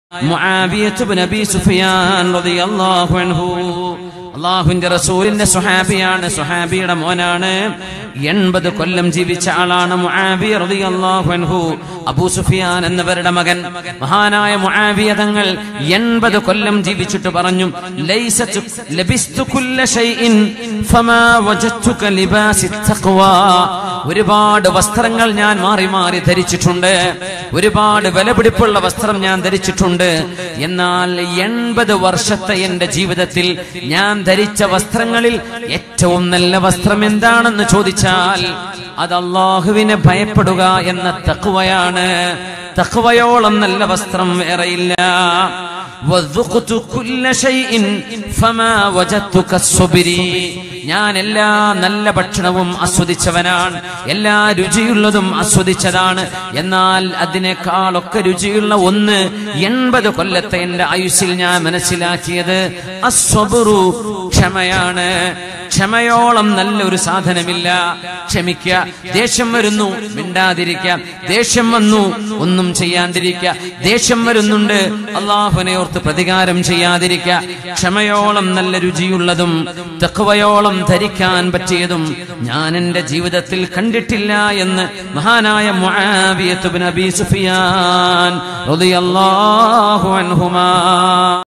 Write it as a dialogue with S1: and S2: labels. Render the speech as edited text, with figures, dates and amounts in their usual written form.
S1: മുആവിയത്ത് ഇബ്നു അബീ സുഫിയാൻ റളിയല്ലാഹു അൻഹു അല്ലാഹുവിന്റെ റസൂലിന്റെ സ്വഹാബിയാണ്, സ്വഹാബിയുടെ മോനാണ്. 80 കൊല്ലം ജീവിച്ച ആളാണ് മുആവിയ റളിയല്ലാഹു അൻഹു. അബൂ സുഫിയാൻ എന്നവരുടെ മകൻ മഹാനായ മുആവിയ തങ്ങൾ 80 കൊല്ലം ജീവിച്ചിട്ട് പറഞ്ഞു, ലൈസതു ലബിസ്തു കുല്ല ഷൈഇൻ ഫമാ വജദ്തുക ലിബാസി തഖ്വാ. ഒരുപാട് വസ്ത്രങ്ങൾ ഞാൻ മാറി മാറി ധരിച്ചിട്ടുണ്ട്, ഒരുപാട് വിലപിടിപ്പുള്ള വസ്ത്രം ഞാൻ ധരിച്ചിട്ടുണ്ട്. എന്നാൽ 80 വർഷത്തെ എന്റെ ജീവിതത്തിൽ ഞാൻ ധരിച്ച വസ്ത്രങ്ങളിൽ ഏറ്റവും നല്ല വസ്ത്രം എന്താണെന്ന് ചോദിച്ചാൽ അത് അല്ലാഹുവിനെ ഭയപ്പെടുക എന്ന തഖ്വയാണ്. തഖ്വയോളം നല്ല വസ്ത്രം വേറെയില്ല. ഞാൻ എല്ലാ നല്ല ഭക്ഷണവും ആസ്വദിച്ചവനാണ്, എല്ലാ രുചിയുള്ളതും ആസ്വദിച്ചതാണ്. എന്നാൽ അതിനേക്കാളൊക്കെ രുചിയുള്ള ഒന്ന് 80 കൊല്ലത്തെ എന്റെ ആയുസ്സിൽ ഞാൻ മനസ്സിലാക്കിയത് അസ്വബ്റു, ക്ഷമയാണ്. ക്ഷമയോളം നല്ലൊരു സാധനമില്ല. ക്ഷമിക്കുക. ദേഷ്യം വരുന്നു, മിണ്ടാതിരിക്കുക. ദേഷ്യം വന്നു, ഒന്നും ചെയ്യാതിരിക്കുക. ദേഷ്യം വരുന്നുണ്ട്, അല്ലാഹുവിനെ ഓർത്ത് പ്രതികാരം ചെയ്യാതിരിക്കുക. ക്ഷമയോളം നല്ല രുചിയുള്ളതും തഖ്വയോളം ധരിക്കാൻ പറ്റിയതും ഞാൻ എന്റെ ജീവിതത്തിൽ കണ്ടിട്ടില്ല എന്ന് മഹാനായ മുആവിയത്ത് ഇബ്നു അബീ സുഫിയാൻ റളിയല്ലാഹു അൻഹുമാ